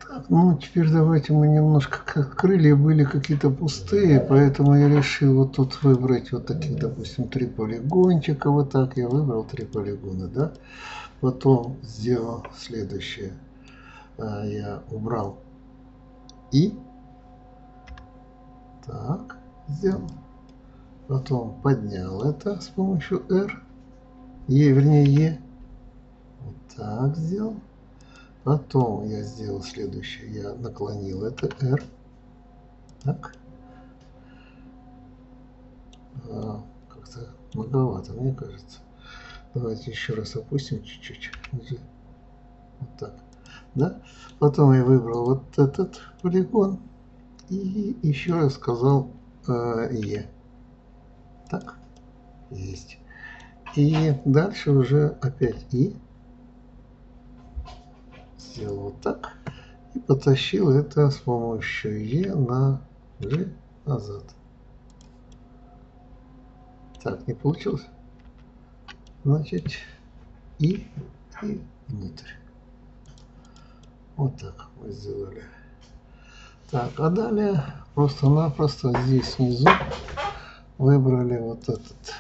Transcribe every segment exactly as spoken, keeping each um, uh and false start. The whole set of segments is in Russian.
Так, ну теперь давайте мы немножко, как крылья были какие-то пустые, поэтому я решил вот тут выбрать вот таких, допустим, три полигончика. Вот так я выбрал три полигона, да. Потом сделал следующее. Я убрал И. Так, сделал. Потом поднял это с помощью R. Е, вернее, Е. Вот так сделал. Потом я сделал следующее. Я наклонил это R. Так. А, как-то многовато, мне кажется. Давайте еще раз опустим чуть-чуть. Вот так. Да? Потом я выбрал вот этот полигон. И еще раз сказал э, Е. Так. Есть. И дальше уже опять И. Сделал вот так. И потащил это с помощью Е на G назад. Так, не получилось? Значит, И и внутрь. Вот так мы сделали. Так, а далее просто-напросто здесь снизу выбрали вот этот.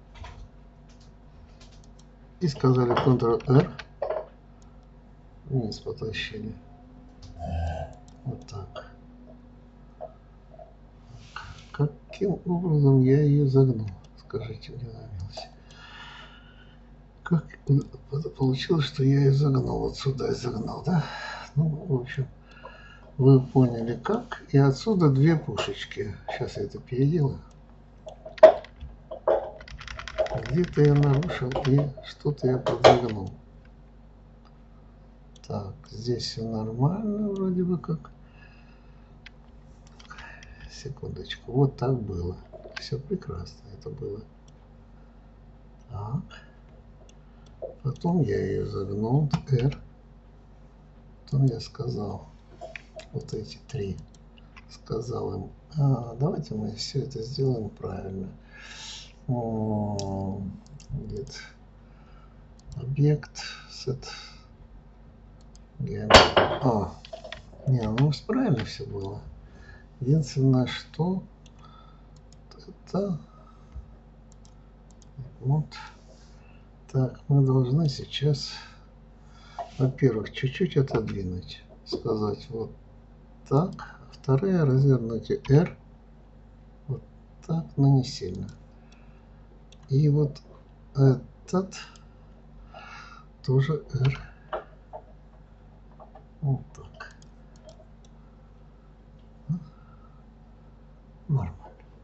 И сказали контрол-R. Вниз потащили. Вот так. Каким образом я ее загнул? Скажите мне на милость. Как получилось, что я ее загнул? Вот сюда и загнал, да? Ну, в общем, вы поняли как. И отсюда две пушечки. Сейчас я это переделаю. Где-то я нарушил и что-то я подзагнул. Так, здесь все нормально вроде бы как. Секундочку. Вот так было. Все прекрасно это было. Так. Потом я ее загнул. R. Потом я сказал вот эти три. Сказал им, а, давайте мы все это сделаем правильно. Get объект set а, не, ну правильно все было. Единственное, что это вот так мы должны сейчас, во-первых, чуть-чуть отодвинуть, сказать вот так. Вторая развернуть R вот так, но не сильно. И вот этот тоже R. Вот так. Нормально.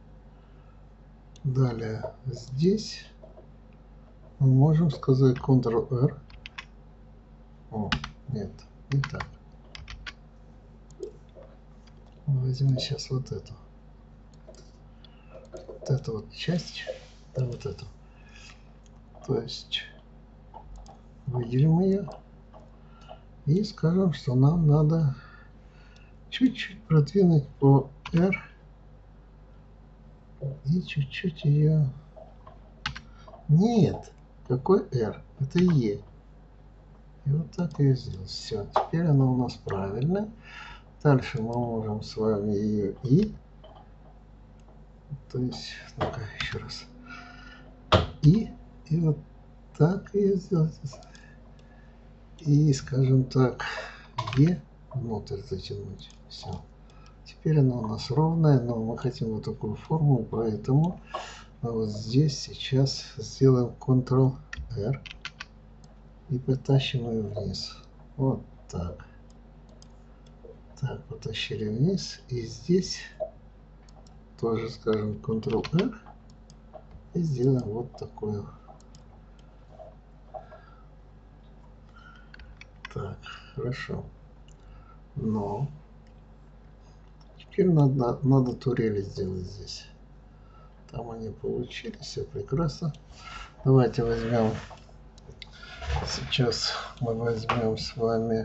Далее здесь мы можем сказать контрол-R. О, нет, не так. Возьмем сейчас вот эту. Вот эту вот часть, да, вот эту. То есть выделим ее и скажем, что нам надо чуть-чуть продвинуть по R и чуть-чуть ее... Нет, какой R? Это E. И вот так я сделал. Все, теперь она у нас правильная. Дальше мы можем с вами ее И. То есть, ну-ка, еще раз. И. И вот так ее сделать. И, скажем так, Е внутрь затянуть. Все. Теперь она у нас ровная, но мы хотим вот такую форму, поэтому вот здесь сейчас сделаем контрол-R и потащим ее вниз. Вот так. Так, потащили вниз. И здесь тоже скажем контрол-R и сделаем вот такую. Так, хорошо. Но теперь надо, надо турели сделать здесь. Там они получились, все прекрасно. Давайте возьмем, сейчас мы возьмем с вами,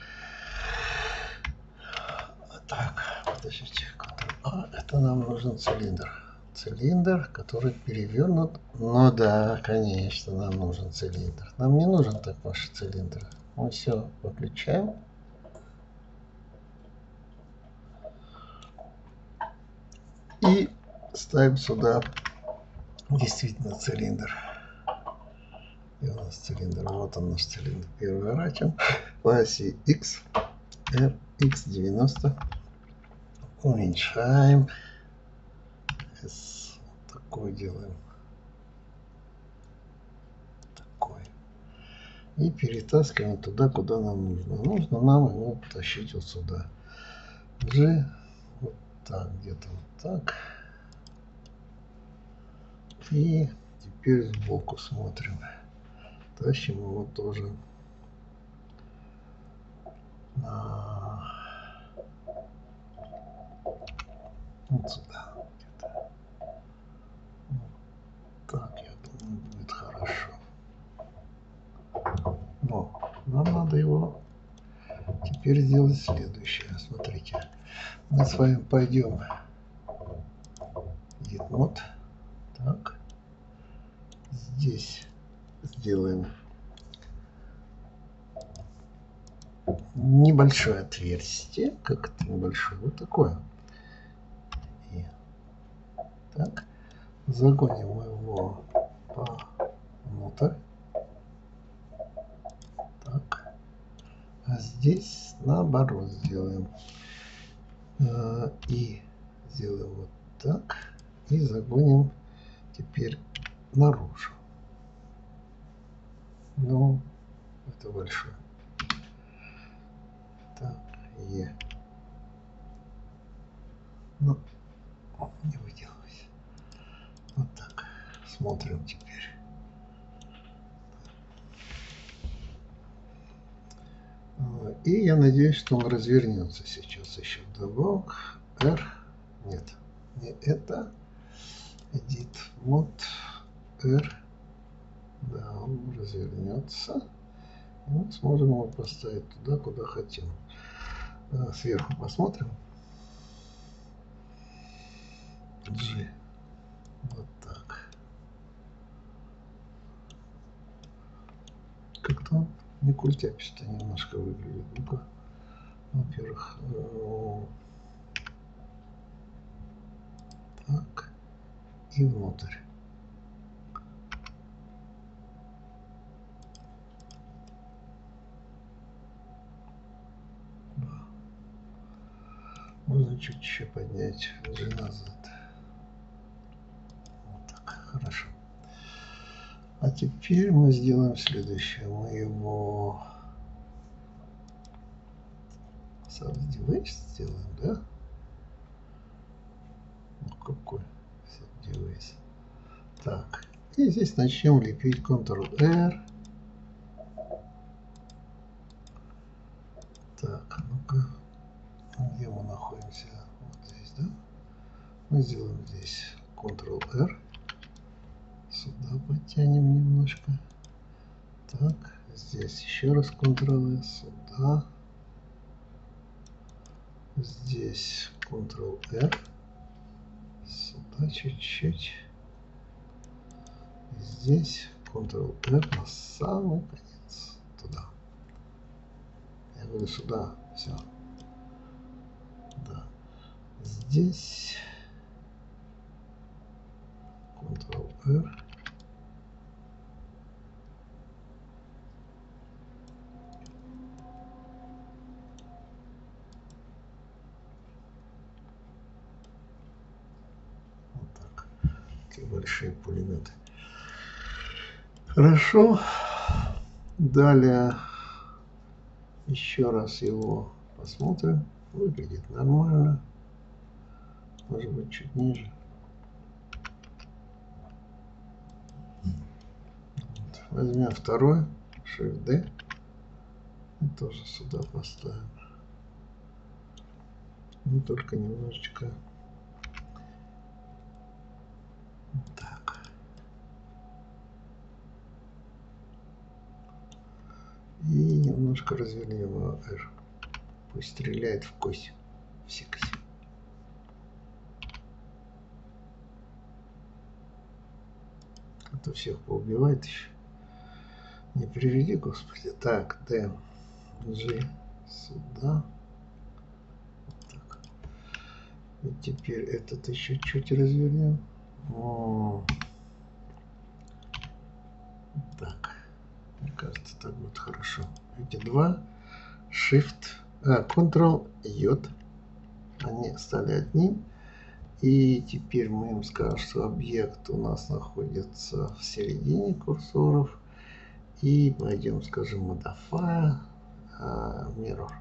так, подождите, а, это нам нужен цилиндр. Цилиндр, который перевернут. Ну да, конечно, нам нужен цилиндр. Нам не нужен так ваш цилиндр. Мы все выключаем. ставим сюда действительно цилиндр. И у нас цилиндр. Вот он наш цилиндр. Первый рачем по оси X. R X девяносто. Уменьшаем. S. Вот такой делаем. Такой. И перетаскиваем туда, куда нам нужно. Нужно нам его тащить вот сюда. G. Вот так. Где-то вот так. И теперь сбоку смотрим. Тащим его тоже на... вот сюда. Вот так, я думаю, будет хорошо. Но нам надо его теперь сделать следующее. Смотрите. Мы с вами пойдем вот так. Здесь сделаем небольшое отверстие, как это небольшое, вот такое. И так загоним его внутрь. Так. А здесь наоборот сделаем. И сделаем вот так. И загоним теперь наружу. Ну, это большое. Так, Е. Ну, не выделалось. Вот так. Смотрим теперь. И я надеюсь, что он развернется сейчас еще вдобавок. R. Нет, не это. Edit мод R. Да, он развернется. И мы сможем его поставить туда, куда хотим. Сверху посмотрим. G. Вот так. Как-то не культяписто немножко выглядит. Ну-ка. Во-первых, так. И внутрь. Да. Можно чуть еще поднять G назад. Вот так. Хорошо. А теперь мы сделаем следующее. Мы его Subdevice сделаем, да? Ну какой Subdevice? Так. И здесь начнем лепить контрол-R. Так, ну-ка. Где мы находимся? Вот здесь, да? Мы сделаем здесь контрол-R. Сюда подтянем немножко. Так, здесь еще раз контрол-S. Сюда. Здесь контрол-R. Сюда чуть-чуть. Здесь контрол-R на самый конец. Туда. Я говорю сюда. Все. Да. Здесь контрол-R. Вот так. Такие большие пулеметы. Хорошо. Далее еще раз его посмотрим. Выглядит нормально. Может быть, чуть ниже. Вот. Возьмем второй. Shift-D. И тоже сюда поставим. Ну, только немножечко. Так. И немножко развернем его R. Пусть стреляет в кость. В сексе. Это всех поубивает еще. Не приведи, Господи. Так, D. G. Сюда. Вот так. И теперь этот еще чуть развернем. О. Так, мне кажется, так будет хорошо. Эти два, Shift, а, Ctrl-J, они стали одним. И теперь мы им скажем, что объект у нас находится в середине курсоров. И пойдем, скажем, Modify, uh, Mirror.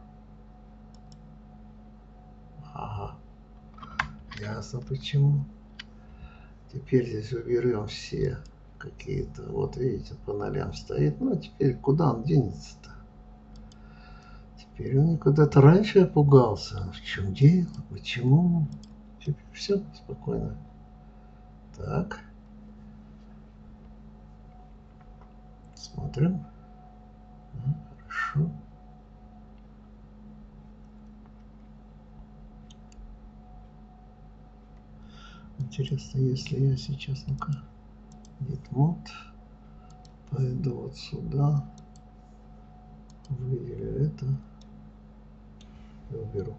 Ага, ясно почему. Теперь здесь уберем все какие-то, вот видите, по нолям стоит. Ну, а теперь куда он денется-то? Теперь он куда-то раньше пугался. В чем дело? Почему? Теперь все спокойно. Так. Смотрим. Хорошо. Интересно, если я сейчас, ну-ка, Git mod, пойду вот сюда, выделю это и уберу.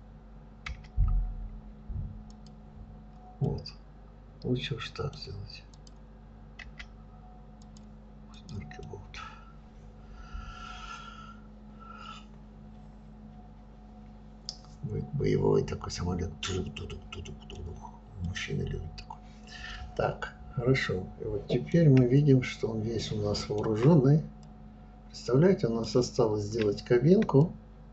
Вот. Лучше уж так сделать. Пусть дырки будут. Будет боевой такой самолет. Мужчины любят такой. Так, хорошо. И вот теперь мы видим, что он весь у нас вооруженный. Представляете, у нас осталось сделать кабинку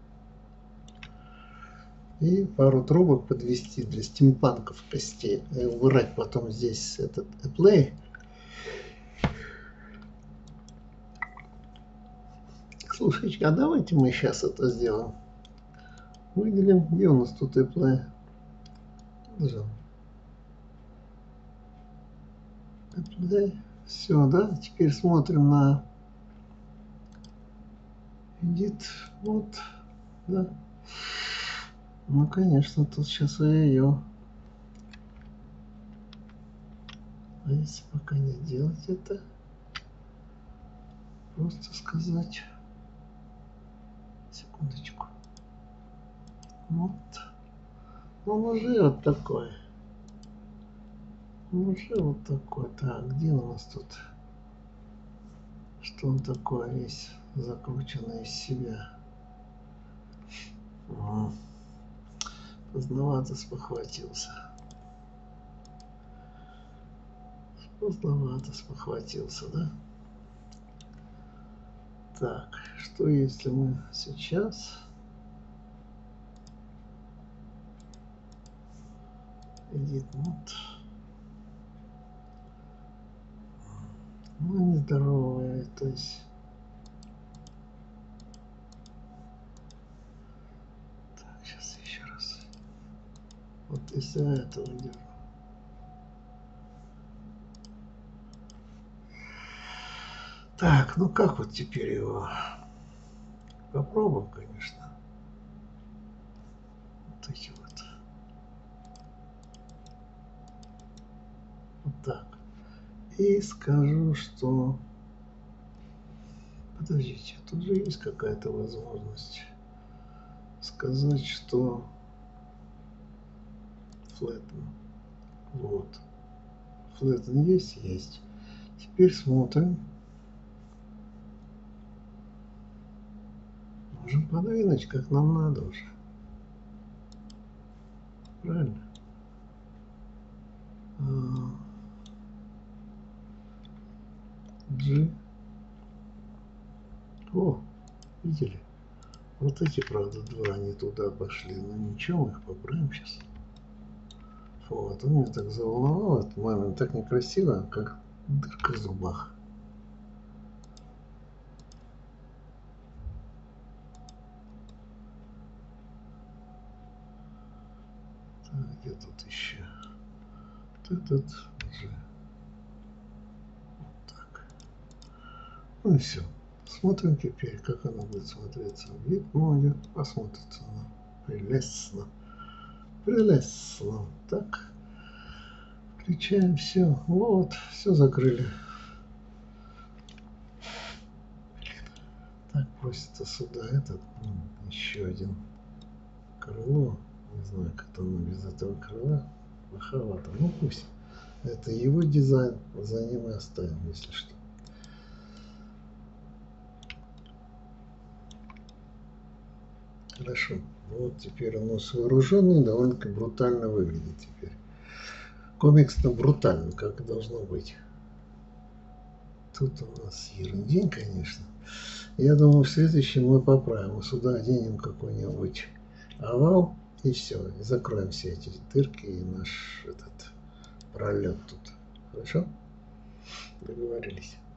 и пару трубок подвести для стимпанков костей. И убрать потом здесь этот Apply. Слушайте, а давайте мы сейчас это сделаем. Выделим, где у нас тут Apply. Apply. Все, да? Теперь смотрим на Edit. Вот, да. Ну, конечно, тут сейчас ее. А если пока не делать это, просто сказать, секундочку. Вот. Он уже вот такой. Он уже вот такой. Так, где у нас тут? Что он такой весь закрученный из себя? Угу. Поздновато спохватился. Поздновато спохватился, да? Так, что если мы сейчас Edit Mode. Ну, нездоровые, то есть. Так, сейчас еще раз. Вот из-за этого дерну. Так, ну как вот теперь его? Попробуем, конечно. Вот эти вот. Вот так. И скажу, что... Подождите, тут же есть какая-то возможность сказать, что flatten. Вот. Flatten есть? Есть. Теперь смотрим. Можем подвинуть, как нам надо уже. Правильно? G. О, видели? Вот эти, правда, два не туда пошли. Но ничего, мы их поправим сейчас. Вот, он меня так заволновал этот момент. Так некрасиво, как дырка в зубах. Так, где тут еще? Вот этот G. Вот так. Ну и все. Смотрим теперь, как она будет смотреться в Git моде. Посмотрится она прелестно. Прелестно. Так. Включаем все. Вот, все закрыли. Так, просится сюда этот, еще один крыло. Не знаю, как-то оно без этого крыла плоховато. Ну пусть. Это его дизайн, за ним и оставим, если что. Хорошо. Вот теперь у нас вооруженный, довольно-таки брутально выглядит теперь. Комикс-то брутально, как и должно быть. Тут у нас ерундень, конечно. Я думаю, в следующем мы поправим. Сюда оденем какой-нибудь овал и все. И закроем все эти дырки и наш этот пролет тут. Хорошо? Договорились.